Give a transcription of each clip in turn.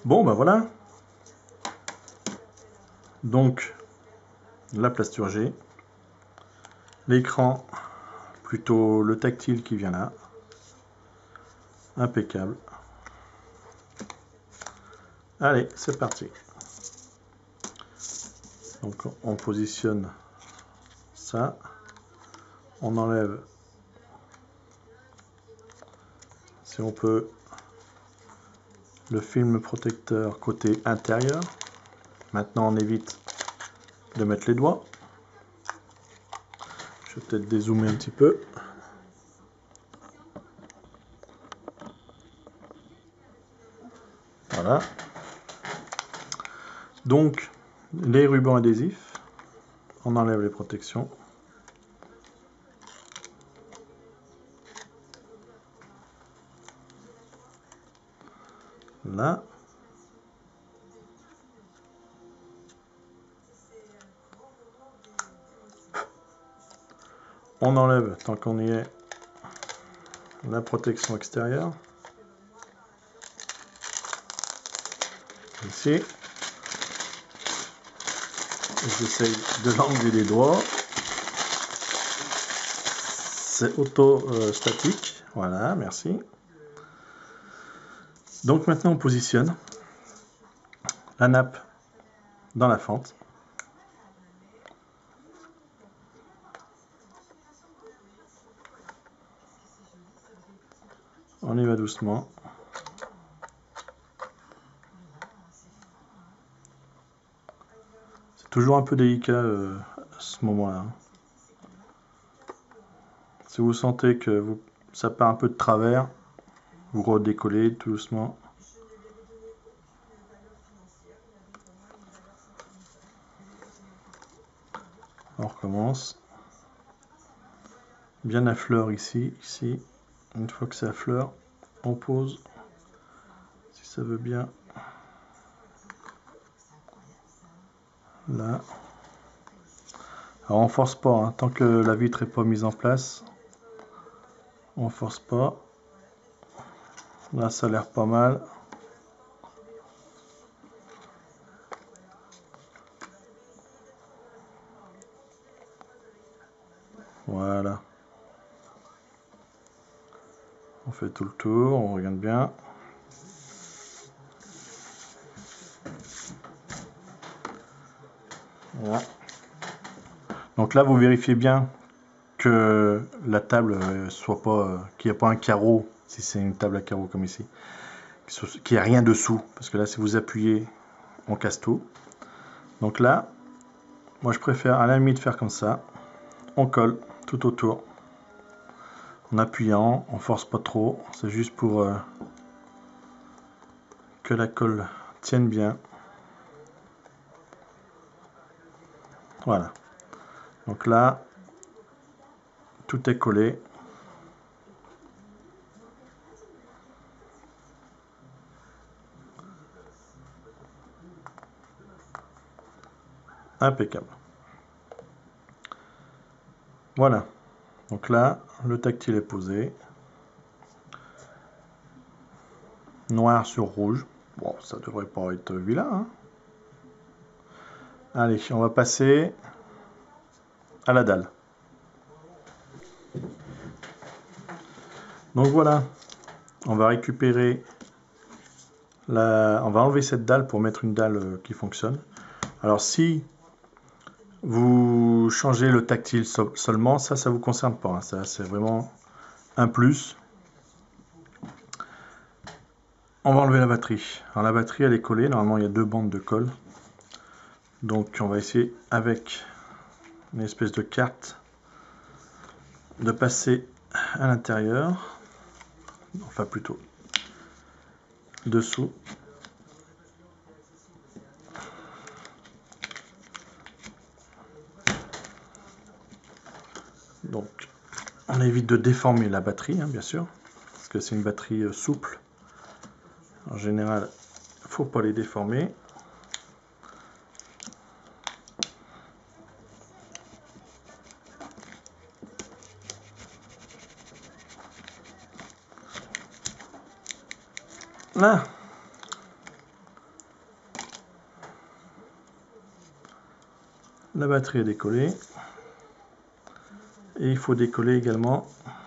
Bon, ben voilà. Donc, la plasturgie, l'écran, plutôt le tactile qui vient là. Impeccable. Allez, c'est parti. Donc, on positionne ça. On enlève, si on peut, le film protecteur côté intérieur. Maintenant, on évite de mettre les doigts. Je vais peut-être dézoomer un petit peu. Voilà. Donc, les rubans adhésifs, on enlève les protections. Là. On enlève, tant qu'on y est, la protection extérieure. Ici. J'essaye de l'enlever des doigts. C'est auto-statique. Voilà, merci. Donc maintenant on positionne la nappe dans la fente. On y va doucement. C'est toujours un peu délicat à ce moment-là. Si vous sentez que ça part un peu de travers, vous redécollez tout doucement. On recommence. Bien à fleur ici, ici. Une fois que c'est à fleur, on pose. Si ça veut bien. Là. Alors on force pas, hein. Tant que la vitre n'est pas mise en place, on force pas. Là ça a l'air pas mal. Voilà. On fait tout le tour, on regarde bien. Voilà. Donc là vous vérifiez bien que la table soit pas, qu'il n'y a pas un carreau, si c'est une table à carreaux comme ici, qu'il n'y a rien dessous, parce que là si vous appuyez, on casse tout. Donc là, moi je préfère à la limite faire comme ça, on colle tout autour, en appuyant, on force pas trop, c'est juste pour que la colle tienne bien. Voilà. Donc là, tout est collé. Impeccable. Voilà. Donc là, le tactile est posé. Noir sur rouge. Bon, ça devrait pas être vilain, hein. Allez, on va passer à la dalle. Donc voilà, on va récupérer on va enlever cette dalle pour mettre une dalle qui fonctionne. Alors si vous changez le tactile seulement, ça vous concerne pas, hein. Ça c'est vraiment un plus. On va enlever la batterie. Alors la batterie elle est collée, normalement il y a deux bandes de colle. Donc on va essayer avec une espèce de carte de passer à l'intérieur, enfin plutôt dessous. Donc on évite de déformer la batterie, hein, bien sûr, parce que c'est une batterie souple. En général, il ne faut pas les déformer. Là, la batterie est décollée. Et il faut décoller également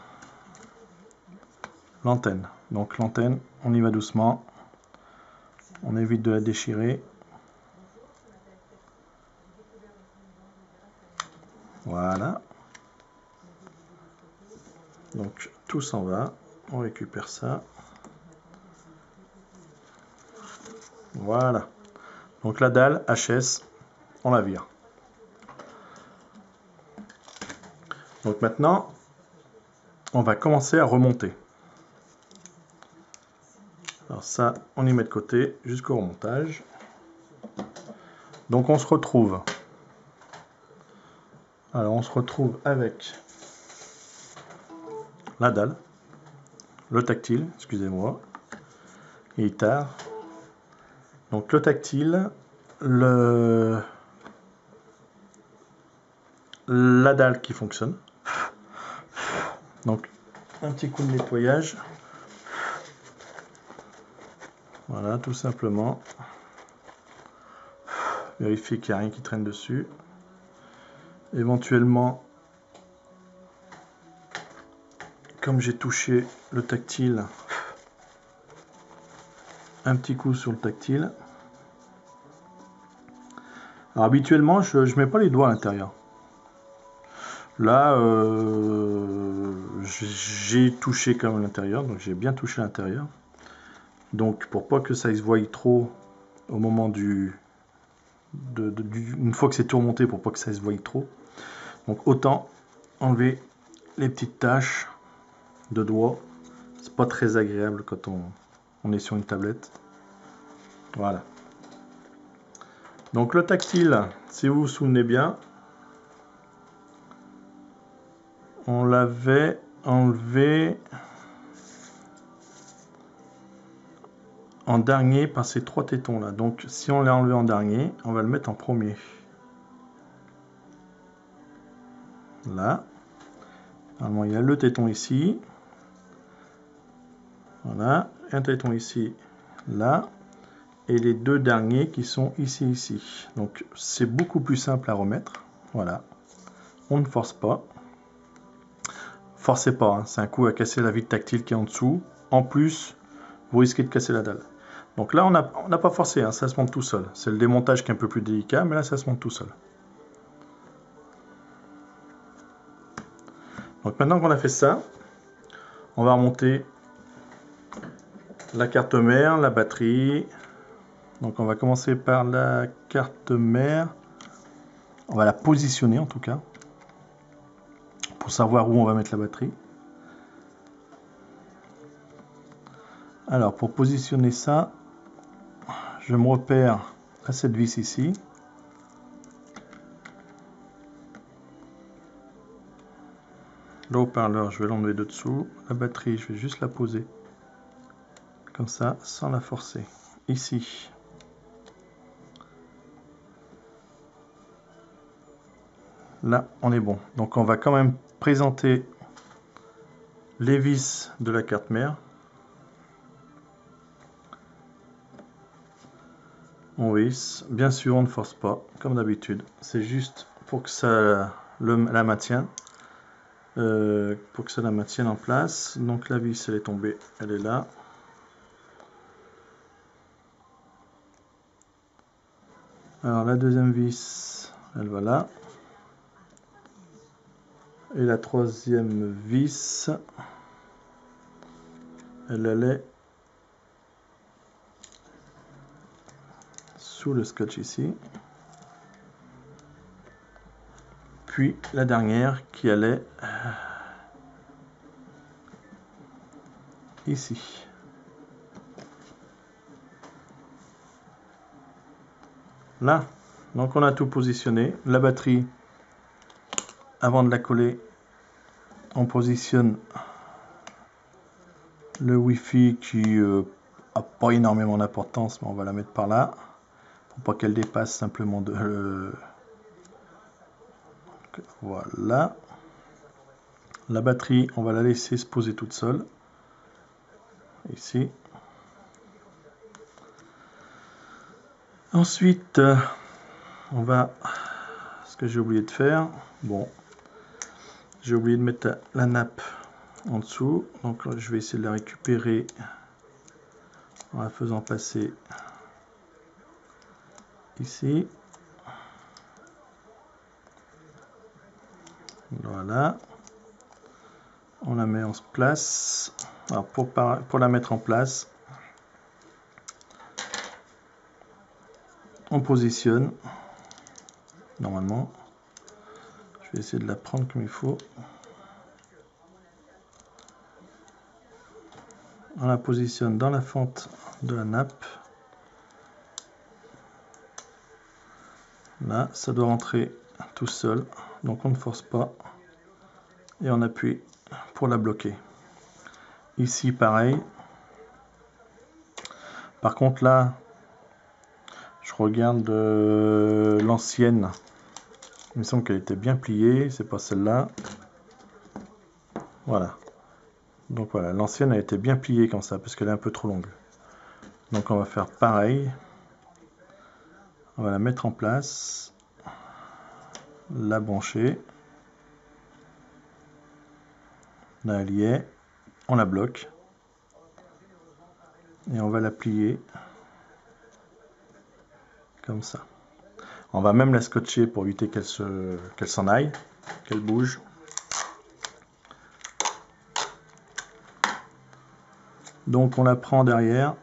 l'antenne. Donc l'antenne, on y va doucement. On évite de la déchirer. Voilà. Donc tout s'en va. On récupère ça. Voilà. Donc la dalle HS, on la vire. Donc maintenant, on va commencer à remonter. Alors ça, on y met de côté jusqu'au remontage. Donc on se retrouve. Alors on se retrouve avec la dalle, le tactile, excusez-moi, et guitare. Donc le tactile, la dalle qui fonctionne. Donc un petit coup de nettoyage. Voilà, tout simplement. Vérifier qu'il n'y a rien qui traîne dessus. Éventuellement, comme j'ai touché le tactile, un petit coup sur le tactile. Alors habituellement, je ne mets pas les doigts à l'intérieur. Là, j'ai touché quand même l'intérieur, donc j'ai bien touché l'intérieur. Donc pour pas que ça se voie trop au moment une fois que c'est tout remonté, pour pas que ça se voie trop. Donc autant enlever les petites taches de doigts. C'est pas très agréable quand on est sur une tablette. Voilà. Donc le tactile, si vous vous souvenez bien, on l'avait enlevé en dernier par ces trois tétons là. Donc si on l'a enlevé en dernier, on va le mettre en premier. Là. Normalement, il y a le téton ici. Voilà. Un téton ici, là. Et les deux derniers qui sont ici, ici. Donc c'est beaucoup plus simple à remettre. Voilà. On ne force pas. Forcez pas, hein. C'est un coup à casser la vitre tactile qui est en dessous. En plus, vous risquez de casser la dalle. Donc là, on n'a pas forcé, hein. Ça se monte tout seul. C'est le démontage qui est un peu plus délicat, mais là, ça se monte tout seul. Donc maintenant qu'on a fait ça, on va remonter la carte mère, la batterie. Donc on va commencer par la carte mère. On va la positionner en tout cas, pour savoir où on va mettre la batterie. Alors pour positionner ça, je me repère à cette vis ici. Le haut-parleur, je vais l'enlever de dessous. La batterie, je vais juste la poser comme ça, sans la forcer. Ici. Là, on est bon. Donc on va quand même présenter les vis de la carte mère. On visse. Bien sûr, on ne force pas, comme d'habitude. C'est juste pour que ça la maintienne. Pour que ça la maintienne en place. Donc la vis, elle est tombée, elle est là. Alors la deuxième vis, elle va là. Et la troisième vis, elle allait sous le scotch ici. Puis la dernière qui allait ici. Là, donc on a tout positionné. La batterie, avant de la coller, on positionne le Wi-Fi qui a pas énormément d'importance, mais on va la mettre par là pour pas qu'elle dépasse simplement de voilà. La batterie, on va la laisser se poser toute seule ici. Ensuite, ce que j'ai oublié de faire. Bon, j'ai oublié de mettre la nappe en dessous, donc je vais essayer de la récupérer en la faisant passer ici. Voilà, on la met en place. Alors pour la mettre en place, on positionne. Normalement, je vais essayer de la prendre comme il faut. On la positionne dans la fente de la nappe. Là, ça doit rentrer tout seul, donc on ne force pas et on appuie pour la bloquer. Ici, pareil. Par contre, là, je regarde l'ancienne. Il me semble qu'elle était bien pliée, c'est pas celle-là. Voilà. Donc voilà, l'ancienne a été bien pliée comme ça, parce qu'elle est un peu trop longue. Donc on va faire pareil. On va la mettre en place. La brancher. Là, elle y est. On la bloque. Et on va la plier. Comme ça. On va même la scotcher pour éviter qu'elle s'en aille, qu'elle bouge. Donc on la prend derrière.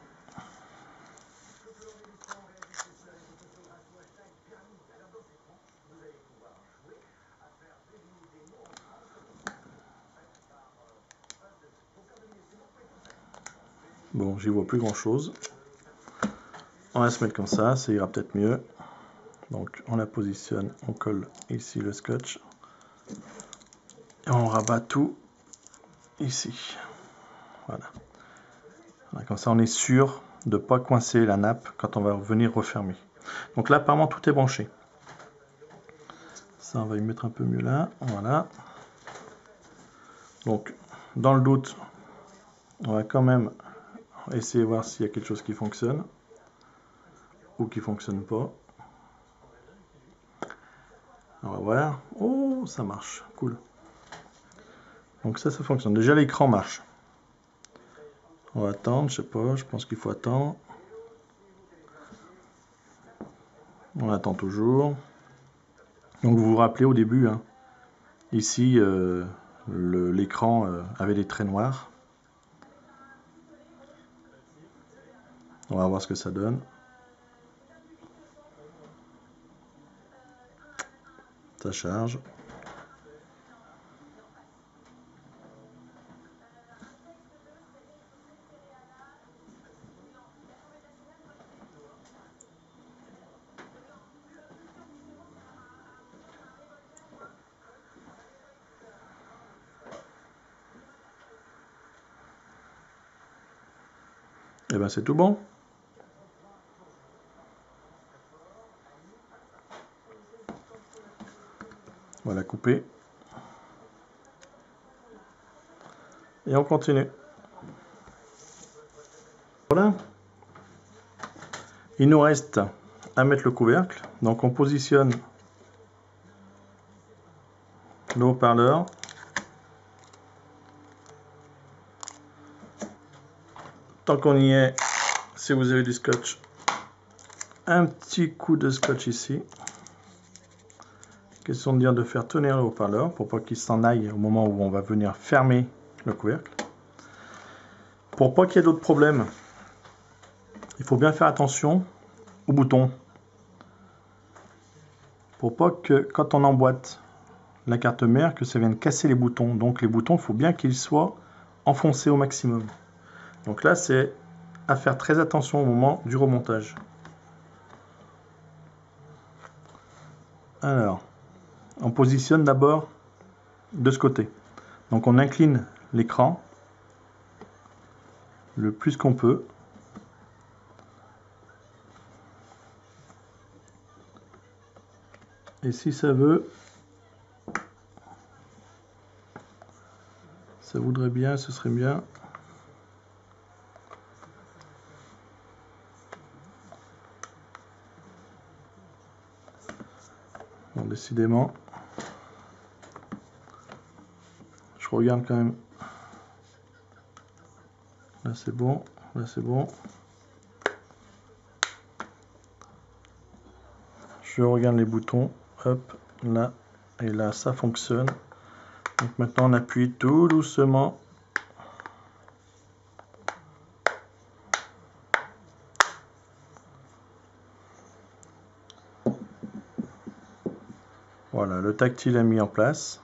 Bon, j'y vois plus grand chose. On va se mettre comme ça ira peut-être mieux. Donc on la positionne, on colle ici le scotch. Et on rabat tout ici. Voilà. Voilà, comme ça on est sûr de ne pas coincer la nappe quand on va venir refermer. Donc là apparemment tout est branché. Ça on va y mettre un peu mieux là. Voilà. Donc dans le doute, on va quand même essayer de voir s'il y a quelque chose qui fonctionne ou qui fonctionne pas. On va voir. Oh, ça marche. Cool. Donc ça fonctionne. Déjà l'écran marche. On va attendre, je sais pas, je pense qu'il faut attendre. On attend toujours. Donc vous vous rappelez au début, hein, ici l'écran avait des traits noirs. On va voir ce que ça donne. Ça charge. Et ben c'est tout bon. On va la couper. Et on continue. Voilà. Il nous reste à mettre le couvercle. Donc on positionne le haut-parleur. Tant qu'on y est, si vous avez du scotch, un petit coup de scotch ici. Question de dire de faire tenir le haut-parleur pour pas qu'il s'en aille au moment où on va venir fermer le couvercle. Pour pas qu'il y ait d'autres problèmes, il faut bien faire attention aux boutons. Pour pas que quand on emboîte la carte mère, que ça vienne casser les boutons. Donc les boutons, il faut bien qu'ils soient enfoncés au maximum. Donc là, c'est à faire très attention au moment du remontage. Alors, on positionne d'abord de ce côté. Donc on incline l'écran le plus qu'on peut. Et si ça veut, ça voudrait bien, ce serait bien. Bon, décidément. Je regarde quand même. Là c'est bon, là c'est bon. Je regarde les boutons, hop, là et là ça fonctionne. Donc maintenant on appuie tout doucement. Voilà, le tactile est mis en place.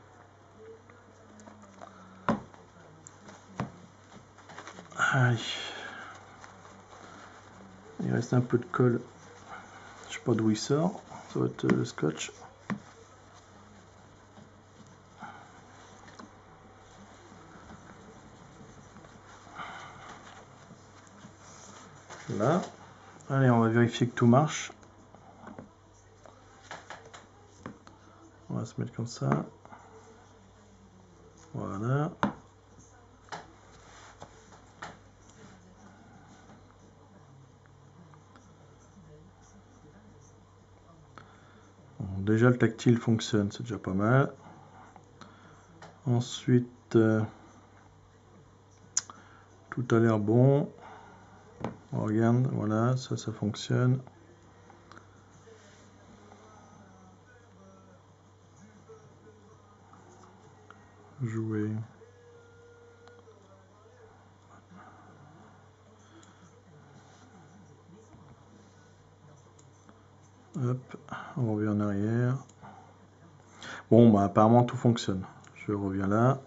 Allez. Il reste un peu de colle. Je sais pas d'où il sort. Ça va être le scotch. Là. Allez, on va vérifier que tout marche. On va se mettre comme ça. Voilà. Bon, déjà le tactile fonctionne, c'est déjà pas mal. Ensuite, tout a l'air bon. On regarde, voilà, ça fonctionne. Jouer. Hop, on revient en arrière. Bon, bah apparemment tout fonctionne. Je reviens là.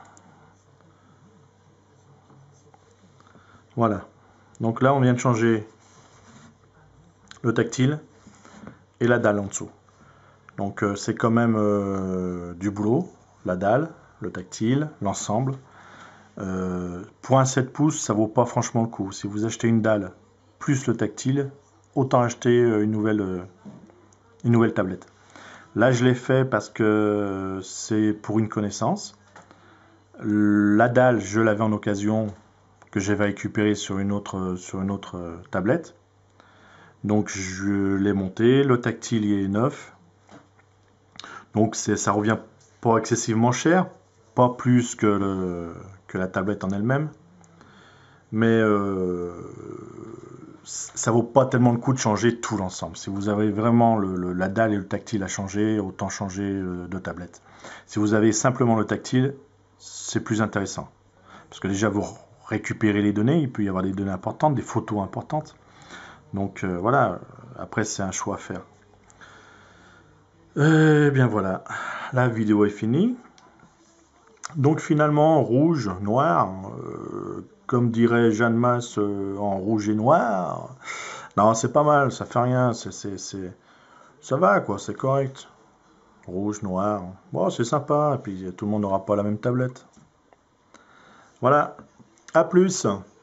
Voilà. Donc là, on vient de changer le tactile et la dalle en dessous. Donc c'est quand même du boulot. La dalle, le tactile, l'ensemble. Pour un 7 pouces, ça vaut pas franchement le coup. Si vous achetez une dalle plus le tactile, autant acheter une nouvelle tablette. Là, je l'ai fait parce que c'est pour une connaissance. La dalle, je l'avais en occasion que j'avais récupérée sur une autre tablette. Donc je l'ai monté. Le tactile il est neuf. Donc ça revient pas excessivement cher, pas plus que la tablette en elle-même. Mais ça vaut pas tellement le coup de changer tout l'ensemble. Si vous avez vraiment la dalle et le tactile à changer, autant changer de tablette. Si vous avez simplement le tactile, c'est plus intéressant. Parce que déjà, vous récupérez les données, il peut y avoir des données importantes, des photos importantes. Donc voilà, après c'est un choix à faire. Et bien voilà, la vidéo est finie. Donc finalement, rouge, noir, comme dirait Jeanne Masse, en rouge et noir. Non, c'est pas mal, ça fait rien, ça va quoi, c'est correct. Rouge, noir, bon, c'est sympa, et puis tout le monde n'aura pas la même tablette. Voilà, à plus.